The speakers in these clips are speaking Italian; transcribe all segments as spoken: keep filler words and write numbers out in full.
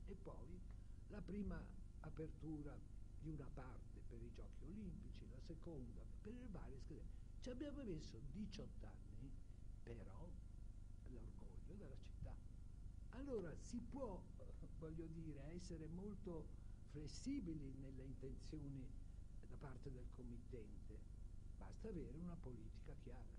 e poi la prima apertura di una parte per i giochi olimpici, la seconda per le varie schede. Ci abbiamo messo diciotto anni, però l'orgoglio della città. Allora si può, voglio dire, essere molto flessibili nelle intenzioni da parte del committente, basta avere una politica chiara.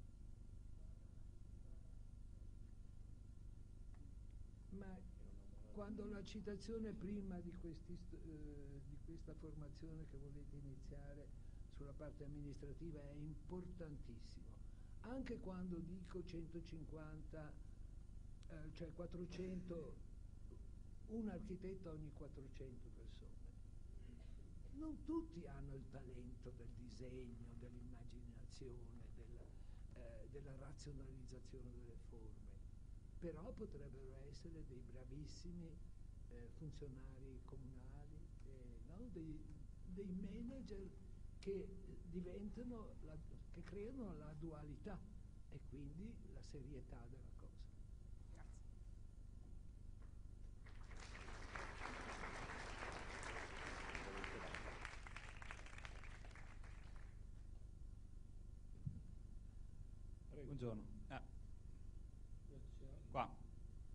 Ma quando la citazione prima di, questi, eh, di questa formazione che volete iniziare sulla parte amministrativa è importantissimo, anche quando dico centocinquanta, eh, cioè quattrocento, un architetto ogni quattrocento persone. Non tutti hanno il talento del disegno, dell'immaginazione, della, eh, della razionalizzazione delle forme, però potrebbero essere dei bravissimi eh, funzionari comunali, eh, no? dei, dei manager che diventano, la, che creano la dualità e quindi la serietà della cosa. Grazie. Buongiorno. Ah. Qua.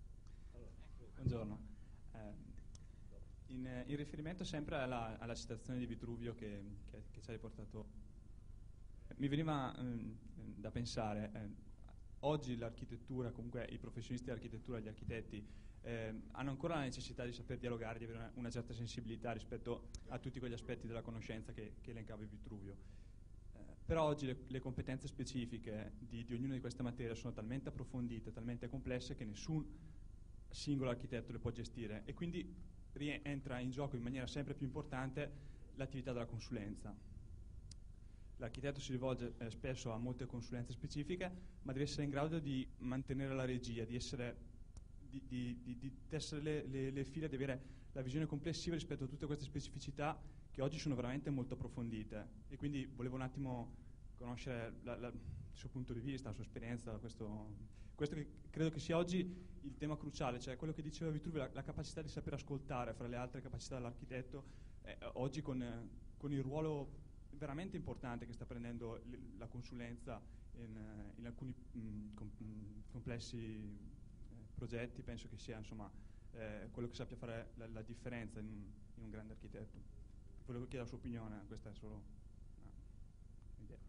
Buongiorno. Eh, in, in riferimento sempre alla, alla citazione di Vitruvio che, che, che ci hai riportato, mi veniva eh, da pensare, eh, oggi l'architettura, comunque i professionisti dell'architettura, gli architetti, eh, hanno ancora la necessità di saper dialogare, di avere una, una certa sensibilità rispetto a tutti quegli aspetti della conoscenza che, che elencava Vitruvio. Eh, però oggi le, le competenze specifiche di, di ognuna di queste materie sono talmente approfondite, talmente complesse che nessun singolo architetto le può gestire e quindi rientra in gioco in maniera sempre più importante l'attività della consulenza. L'architetto si rivolge eh, spesso a molte consulenze specifiche, ma deve essere in grado di mantenere la regia, di essere di, di, di, di tessere le, le, le fila, di avere la visione complessiva rispetto a tutte queste specificità che oggi sono veramente molto approfondite. E quindi volevo un attimo conoscere la, la, il suo punto di vista, la sua esperienza, questo, questo che credo che sia oggi il tema cruciale, cioè quello che diceva Vitruvio, la, la capacità di saper ascoltare fra le altre capacità dell'architetto, eh, oggi con, eh, con il ruolo veramente importante che sta prendendo la consulenza in, in alcuni mh, com, mh, complessi eh, progetti, penso che sia insomma eh, quello che sappia fare la, la differenza in un, in un grande architetto. Volevo chiedere la sua opinione, questa è solo un'idea.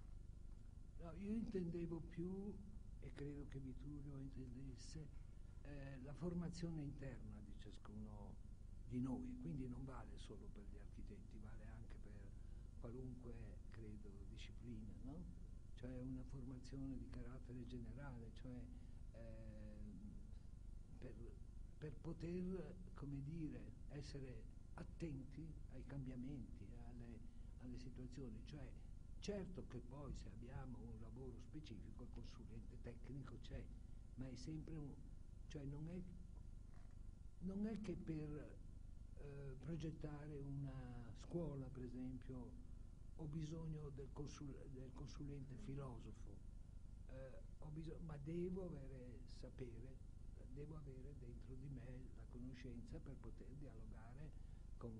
No, io intendevo più, e credo che Vitruvio intendesse, eh, la formazione interna di ciascuno di noi, quindi non vale solo per gli architetti, vale anche per qualunque, credo, disciplina, no? Cioè una formazione di carattere generale, cioè eh, per, per poter, come dire, essere attenti ai cambiamenti, alle, alle situazioni, cioè certo che poi se abbiamo un lavoro specifico il consulente tecnico c'è, ma è sempre un, cioè non è, non è che per eh, progettare una scuola, per esempio, ho bisogno del, consul, del consulente filosofo, eh, ho bisogno, ma devo avere sapere, devo avere dentro di me la conoscenza per poter dialogare con,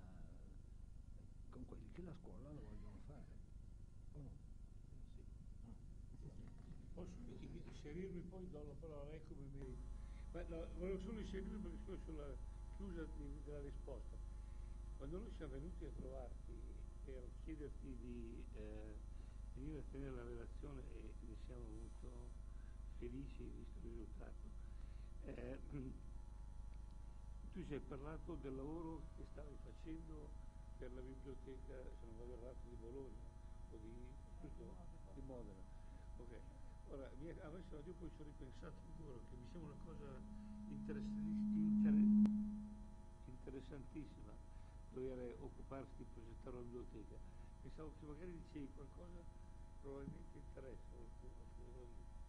uh, con quelli che la scuola la vogliono fare. Oh no? Sì. No. Posso inserirmi poi do la parola a lei come merito. Ma no, volevo solo inserirmi perché sono sulla chiusa di, della risposta. Quando noi siamo venuti a trovarti per chiederti di eh, venire a tenere la relazione e ne siamo molto felici visto il risultato, eh, tu ci hai parlato del lavoro che stavi facendo per la biblioteca, se non vado errato, di Bologna o di, di Modena. Ok. Ora, a me sembra, io poi ci ho ripensato ancora, che mi sembra una cosa interessantissima, interessantissima dover occuparsi di progettare una biblioteca. Pensavo che magari dicevi qualcosa, probabilmente interessa qualcuno.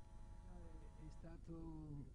È stato...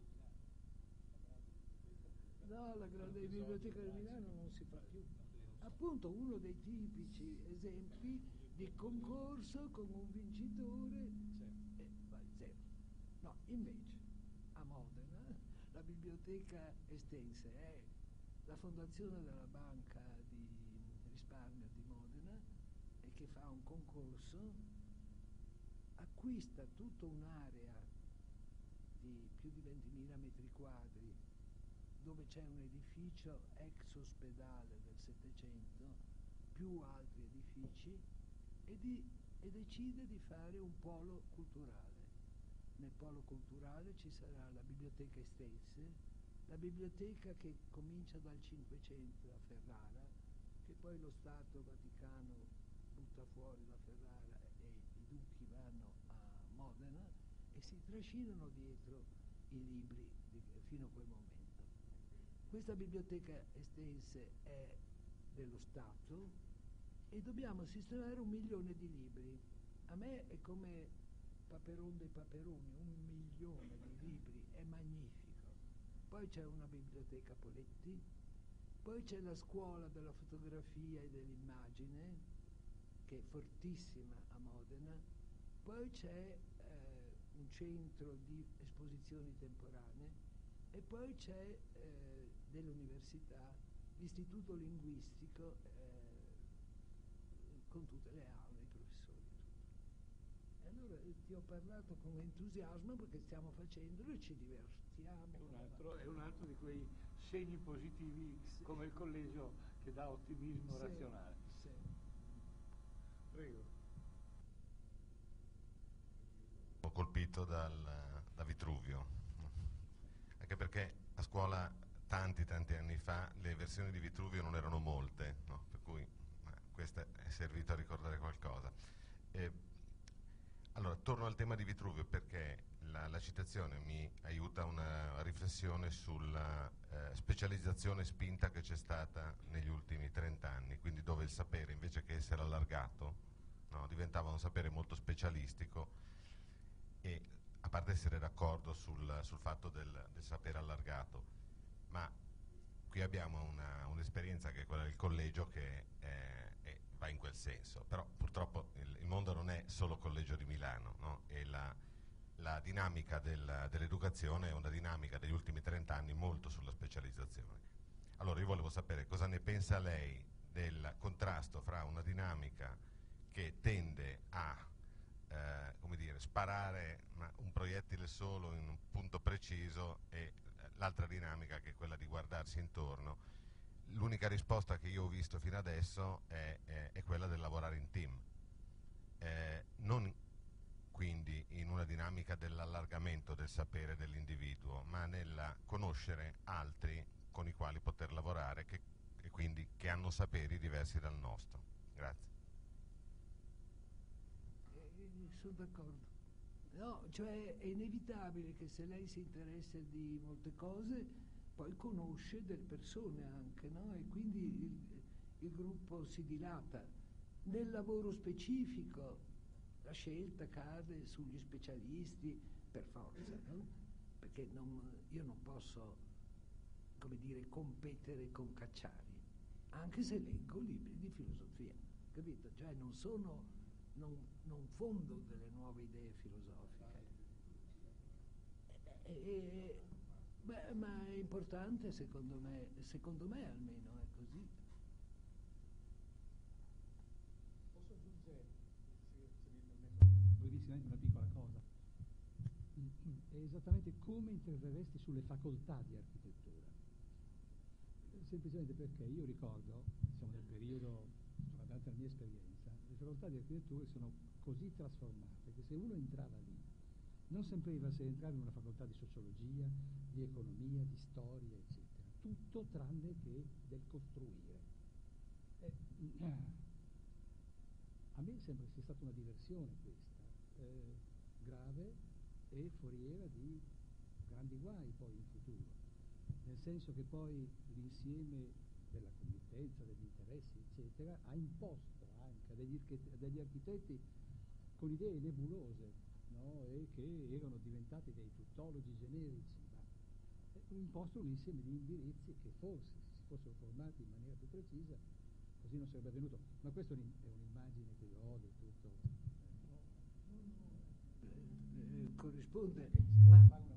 No, la grande biblioteca di Milano non si fa più. Appunto uno dei tipici esempi di concorso con un vincitore e vai zero. No, invece a Modena la biblioteca estense è la fondazione della Banca di Risparmio di Modena, e che fa un concorso, acquista tutta un'area di più di ventimila metri quadri dove c'è un edificio ex ospedale del Settecento, più altri edifici, e, di, e decide di fare un polo culturale. Nel polo culturale ci sarà la biblioteca Estense, la biblioteca che comincia dal Cinquecento a Ferrara, che poi lo Stato Vaticano butta fuori da Ferrara e i duchi vanno a Modena e si trascinano dietro i libri di, fino a quel momento. Questa biblioteca Estense è dello Stato e dobbiamo sistemare un milione di libri. A me è come Paperon dei Paperoni, un milione di libri, è magnifico. Poi c'è una biblioteca Poletti, poi c'è la scuola della fotografia e dell'immagine, che è fortissima a Modena, poi c'è eh, un centro di esposizioni temporanee e poi c'è eh, dell'università l'istituto linguistico eh, con tutte le aule, i professori, tutto. E allora eh, ti ho parlato con entusiasmo perché stiamo facendolo e ci divertiamo. È un altro, è un altro di quei segni positivi, sì, come il collegio, che dà ottimismo sì, razionale. Sì. Prego. Ho colpito dal, da Vitruvio, anche perché a scuola tanti tanti anni fa le versioni di Vitruvio non erano molte, no? Per cui eh, questo è servito a ricordare qualcosa. E, allora, torno al tema di Vitruvio perché la, la citazione mi aiuta a una riflessione sulla eh, specializzazione spinta che c'è stata negli ultimi trent'anni, quindi dove il sapere, invece che essere allargato, no, diventava un sapere molto specialistico. E a parte essere d'accordo sul, sul fatto del, del sapere allargato, ma qui abbiamo una, un'esperienza che è quella del collegio che è, è, va in quel senso, però purtroppo il, il mondo non è solo collegio di Milano, no? E la, la dinamica del, dell'educazione è una dinamica degli ultimi trent'anni molto sulla specializzazione. Allora io volevo sapere cosa ne pensa lei del contrasto fra una dinamica che tende a Eh, come dire, sparare una, un proiettile solo in un punto preciso e eh, l'altra dinamica che è quella di guardarsi intorno. L'unica risposta che io ho visto fino adesso è, è, è quella del lavorare in team, eh, non quindi in una dinamica dell'allargamento del sapere dell'individuo, ma nel conoscere altri con i quali poter lavorare che, e quindi che hanno saperi diversi dal nostro. Grazie. Sono d'accordo. No, cioè è inevitabile che se lei si interessa di molte cose, poi conosce delle persone anche, no? E quindi il, il gruppo si dilata. Nel lavoro specifico la scelta cade sugli specialisti per forza, no? Perché non, io non posso, come dire, competere con Cacciari, anche se leggo libri di filosofia, capito? Cioè non sono... Non, non fondo delle nuove idee filosofiche. E, e, beh, ma è importante secondo me, secondo me almeno è così. Posso aggiungere, se, se mi permette, brevissimamente una piccola cosa? È esattamente come interverresti sulle facoltà di architettura. Semplicemente perché io ricordo, siamo nel periodo, durante la mia esperienza, le facoltà di architettura sono così trasformate che se uno entrava lì non sapeva se entrava in una facoltà di sociologia, di economia, di storia, eccetera. Tutto tranne che del costruire. Eh, a me sembra sia stata una diversione questa, eh, grave e foriera di grandi guai poi in futuro, nel senso che poi l'insieme della committenza, degli interessi, eccetera, ha imposto anche a degli, degli architetti con idee nebulose, no? E che erano diventati dei tuttologi generici, ma ha imposto un insieme di indirizzi che forse se si fossero formati in maniera più precisa così non sarebbe avvenuto. Ma questa è un'immagine che io ho del tutto. Eh, eh, corrisponde, ma